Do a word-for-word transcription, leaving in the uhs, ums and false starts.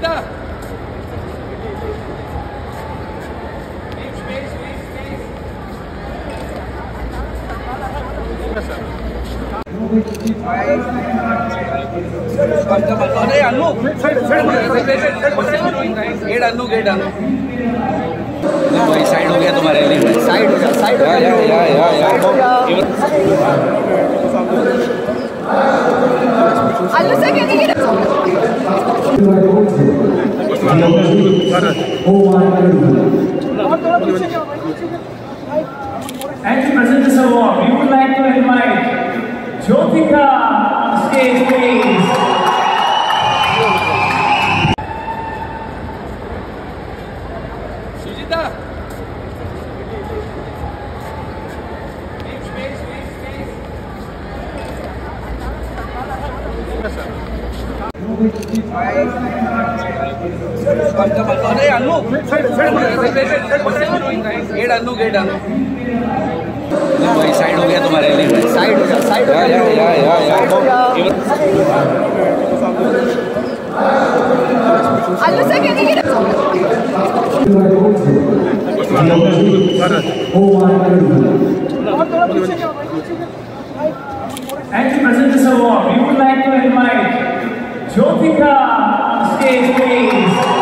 अरे Allu, get Allu, get Allu। भाई side हो गया तुम्हारे लिए, साइड हो जा, साइड हो जा, या या या या Allu sir, can you get And to present this award, we would like to invite Jyotika on stage, please. Sujita, अरे Allu, get Allu, get Allu। भाई साइड हो गया तुम्हारे लिए, साइड हो जा, साइड हो जा, या या या या Allu sir, can you get And to present this award, we would like to invite Jyotika on stage, please.